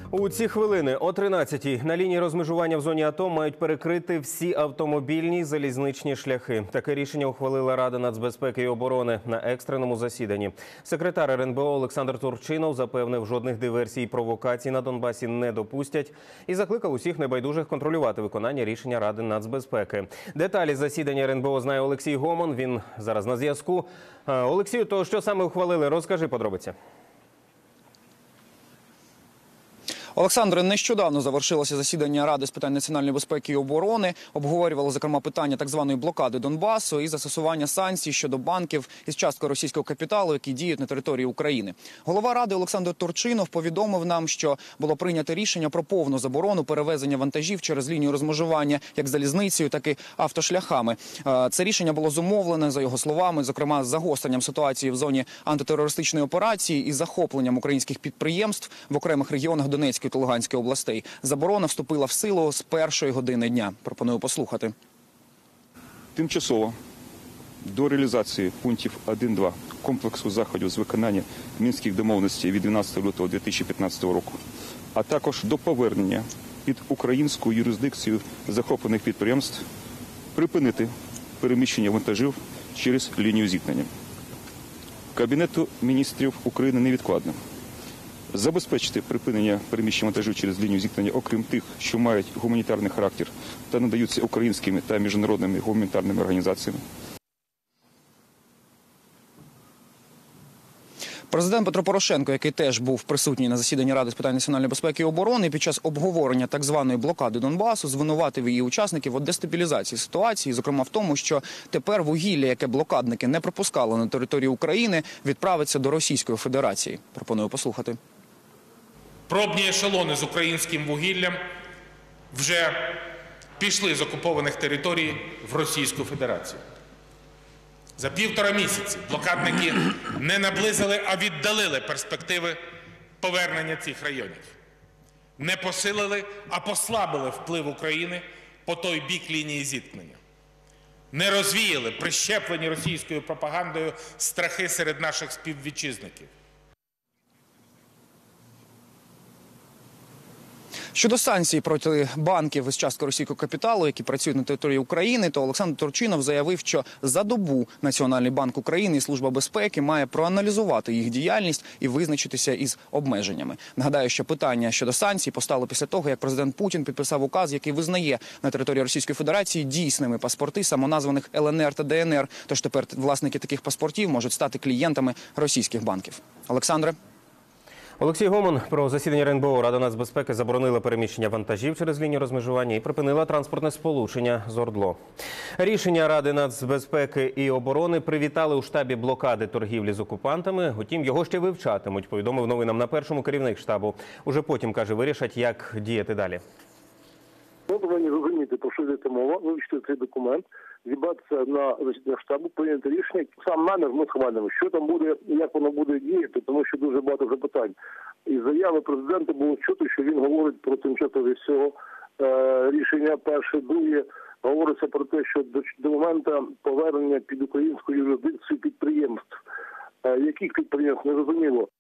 У ці хвилини о 13-й на лінії розмежування в зоні АТО мають перекрити всі автомобільні залізничні шляхи. Таке рішення ухвалила Рада нацбезпеки і оборони на екстреному засіданні. Секретар РНБО Олександр Турчинов запевнив, жодних диверсій і провокацій на Донбасі не допустять і закликав усіх небайдужих контролювати виконання рішення Ради нацбезпеки. Деталі засідання РНБО знає Олексій Гомон, він зараз на зв'язку. Олексію, то що саме ухвалили? Розкажи подробиці. Олександре, нещодавно завершилося засідання Ради з питань національної безпеки і оборони. Обговорювали, зокрема, питання так званої блокади Донбасу і застосування санкцій щодо банків із часткою російського капіталу, які діють на території України. Голова Ради Олександр Турчинов повідомив нам, що було прийнято рішення про повну заборону перевезення вантажів через лінію розмежування як залізницею, так і автошляхами. Це рішення було зумовлене, за його словами, зокрема, з загостренням ситуації в зоні антитерористичної операції і захопленням українських підприємств в окремих регіонах Донецької та Луганської областей. Заборона вступила в силу з першої години дня. Пропоную послухати. Тимчасово до реалізації пунктів 1-2 комплексу заходів з виконання Мінських домовленостей від 12 лютого 2015 року, а також до повернення під українську юрисдикцію захоплених підприємств припинити переміщення вантажів через лінію зіткнення. Кабінету міністрів України невідкладно забезпечити припинення переміщення вантажів через лінію зіткнення, окрім тих, що мають гуманітарний характер та надаються українськими та міжнародними гуманітарними організаціями. Президент Петро Порошенко, який теж був присутній на засіданні Ради з питань національної безпеки і оборони, під час обговорення так званої блокади Донбасу звинуватив її учасників у дестабілізації ситуації, зокрема в тому, що тепер вугілля, яке блокадники не пропускали на територію України, відправиться до Російської Федерації. Пропоную послухати. Пробні ешелони з українським вугіллям вже пішли з окупованих територій в Російську Федерацію. За 1,5 місяці блокадники не наблизили, а віддалили перспективи повернення цих районів. Не посилили, а послабили вплив України по той бік лінії зіткнення. Не розвіяли прищеплені російською пропагандою страхи серед наших співвітчизників. Щодо санкцій проти банків із часткою російського капіталу, які працюють на території України, то Олександр Турчинов заявив, що за добу Національний банк України і Служба безпеки має проаналізувати їх діяльність і визначитися із обмеженнями. Нагадаю, що питання щодо санкцій постало після того, як президент Путін підписав указ, який визнає на території Російської Федерації дійсними паспорти самоназваних ЛНР та ДНР. Тож тепер власники таких паспортів можуть стати клієнтами російських банків. Олександре? Олексій Гомон про засідання РНБО. Рада нацбезпеки заборонила переміщення вантажів через лінію розмежування і припинила транспортне сполучення з ОРДЛО. Рішення Ради нацбезпеки і оборони привітали у штабі блокади торгівлі з окупантами. Утім, його ще вивчатимуть, повідомив новинам на першому керівник штабу. Уже потім, каже, вирішать, як діяти далі. Ми повинні розуміти, про що йдеться мова, вивчити цей документ, зібратися на засідання штабу, прийняти рішення, сам намір ми схвалюємо, що там буде, як воно буде діяти, тому що дуже багато запитань. Із заяви президента було чути, що він говорить про тимчасовість цього рішення. Перше, друге, говориться про те, що до моменту повернення під українську юрисдикцію підприємств, яких підприємств, не зрозуміло.